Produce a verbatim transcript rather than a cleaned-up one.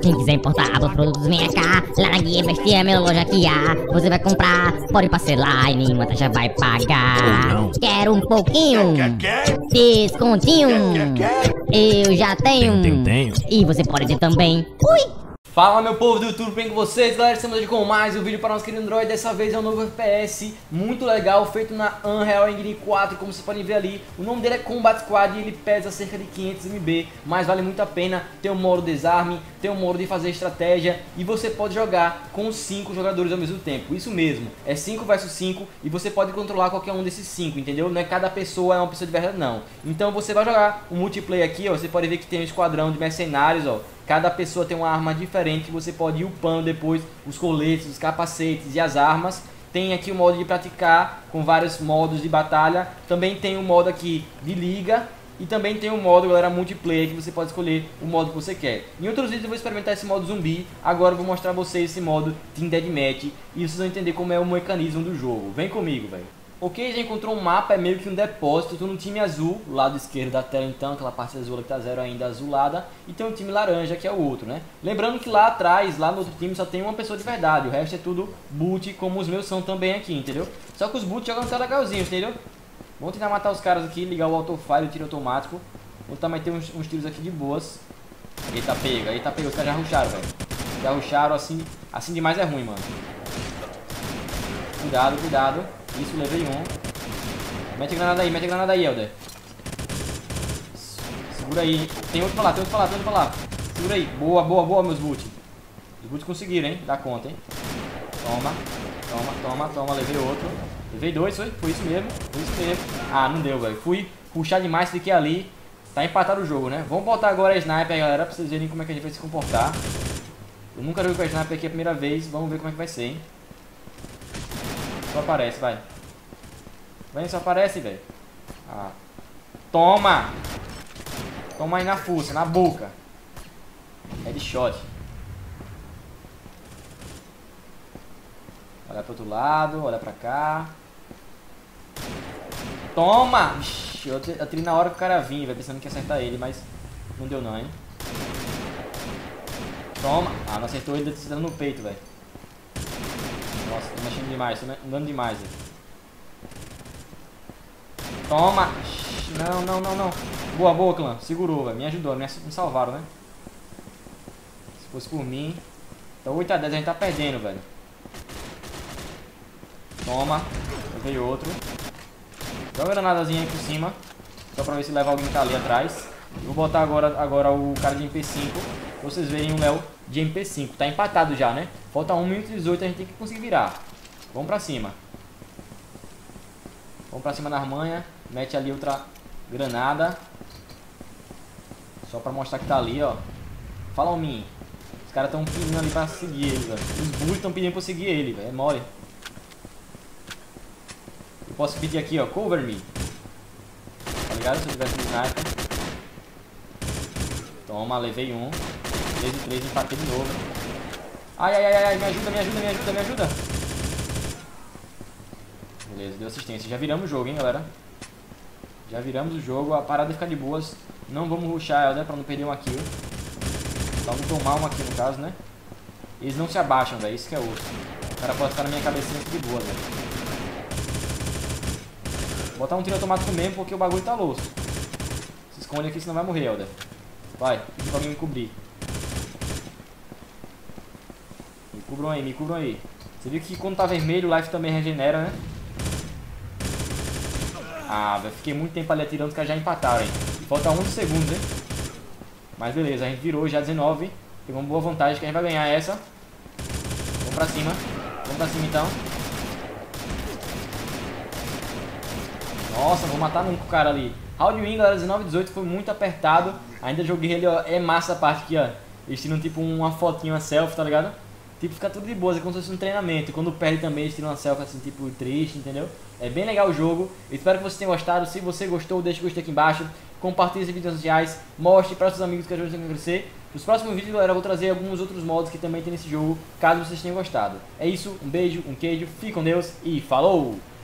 Quem quiser importar os produtos, venha cá. Lá na Guia Best é a minha loja que há. Você vai comprar, pode parcelar e nenhuma taxa vai pagar. Quero um pouquinho, descontinho. Eu já tenho, tenho, tenho. E você pode ter também. Ui! Fala, meu povo do YouTube, bem com vocês, galera? Estamos aqui com mais um vídeo para o nosso querido Android. Dessa vez é um novo F P S muito legal, feito na Unreal Engine quatro. Como vocês podem ver ali, o nome dele é Combat Squad e ele pesa cerca de quinhentos megabytes, mas vale muito a pena. Tem um modo desarme, tem um modo de fazer estratégia e você pode jogar com cinco jogadores ao mesmo tempo. Isso mesmo, é cinco versus cinco e você pode controlar qualquer um desses cinco, entendeu? Não é cada pessoa é uma pessoa de verdade, não. Então você vai jogar um multiplayer aqui, ó. Você pode ver que tem um esquadrão de mercenários, ó. Cada pessoa tem uma arma diferente, você pode ir upando depois os coletes, os capacetes e as armas. Tem aqui o modo de praticar com vários modos de batalha. Também tem o modo aqui de liga. E também tem o modo, galera, multiplayer, que você pode escolher o modo que você quer. Em outros vídeos eu vou experimentar esse modo zumbi. Agora eu vou mostrar a vocês esse modo Team Deathmatch. E vocês vão entender como é o mecanismo do jogo. Vem comigo, velho. Ok, já encontrou um mapa, é meio que um depósito. Estou no time azul, lado esquerdo da tela então, aquela parte azul que tá zero ainda azulada. E tem um time laranja que é o outro, né? Lembrando que lá atrás, lá no outro time só tem uma pessoa de verdade. O resto é tudo boot, como os meus são também aqui, entendeu? Só que os boots jogam até legalzinhos, entendeu? Vamos tentar matar os caras aqui, ligar o autofire, o tiro automático. Vou tentar meter uns, uns tiros aqui de boas. Eita pega, eita pega, os caras já rusharam, velho. Já rusharam, assim, assim demais é ruim, mano. Cuidado, cuidado. Isso, levei um. Mete a granada aí, mete a granada aí, Elder. Segura aí. Tem outro pra lá, tem outro pra lá, tem outro pra lá. Segura aí. Boa, boa, boa, meus boots. Os boots conseguiram, hein? Dá conta, hein? Toma, toma, toma, toma. Levei outro. Levei dois, foi? Foi isso mesmo. Foi isso mesmo. Ah, não deu, velho. Fui puxar demais, fiquei ali. Tá empatado o jogo, né? Vamos botar agora a sniper, galera, pra vocês verem como é que a gente vai se comportar. Eu nunca joguei com a sniper aqui a primeira vez. Vamos ver como é que vai ser, hein? Só aparece, vai. Vem, só aparece, velho. Ah. Toma! Toma aí na fuça, na boca. Headshot. Olha pro outro lado, olha pra cá. Toma! Ixi, eu atirei na hora que o cara vinha, vai pensando que ia acertar ele, mas não deu não, hein. Toma! Ah, não acertou ele, dando no peito, velho. Nossa, tô mexendo demais, tô andando demais, velho. Toma! Não, não, não, não. Boa, boa, clã. Segurou, velho. Me ajudou, me salvaram, né? Se fosse por mim. Então oito a dez a gente tá perdendo, velho. Toma. Veio outro. Dá uma granadazinha aí por cima. Só pra ver se leva alguém que tá ali atrás. Vou botar agora, agora o cara de M P cinco. Pra vocês verem o Léo de M P cinco. Tá empatado já, né? Falta um minuto e dezoito, a gente tem que conseguir virar. Vamos pra cima. Vamos pra cima na manha. Mete ali outra granada. Só pra mostrar que tá ali, ó. Fala o mim. Os caras tão pedindo ali pra seguir ele, velho. Os bullies tão pedindo pra eu seguir ele, velho. É mole. Eu posso pedir aqui, ó. Cover me. Tá ligado? Se eu tivesse um sniper. Toma, levei um. três e três, empatei de novo. Ai, ai, ai, ai. Me ajuda, me ajuda, me ajuda, me ajuda. Beleza, deu assistência. Já viramos o jogo, hein, galera. Já viramos o jogo. A parada fica de boas. Não vamos rushar ela, né, pra não perder uma kill. Só vamos tomar uma kill no caso, né. Eles não se abaixam, velho. Isso que é osso. O cara pode ficar na minha cabecinha aqui de boa, velho. Vou botar um tiro automático mesmo porque o bagulho tá louco. Se esconde aqui, senão vai morrer, Elder. Vai, pedi pra alguém me cobrir. Me cubram aí, me cubram aí. Você viu que quando tá vermelho, o life também regenera, né? Ah, velho, fiquei muito tempo ali atirando, os caras já empataram, hein? Falta onze segundos, hein? Mas beleza, a gente virou já dezenove. Pegou uma boa vantagem que a gente vai ganhar essa. Vamos pra cima. Vamos pra cima então. Nossa, vou matar nunca o cara ali. Round win, galera, dezenove a dezoito, foi muito apertado. Ainda joguei ele, ó, é massa a parte aqui, ó. Eles tiram tipo uma fotinha, uma selfie, tá ligado? Tipo, fica tudo de boa, é como se fosse um treinamento. E quando perde também, eles tiram uma selfie assim, tipo, triste, entendeu? É bem legal o jogo. Eu espero que vocês tenham gostado. Se você gostou, deixa o gostei aqui embaixo. Compartilhe esse vídeo nas redes sociais. Mostre para seus amigos que ajudam a crescer. Nos próximos vídeos, galera, eu vou trazer alguns outros modos que também tem nesse jogo, caso vocês tenham gostado. É isso, um beijo, um queijo, fique com Deus e falou!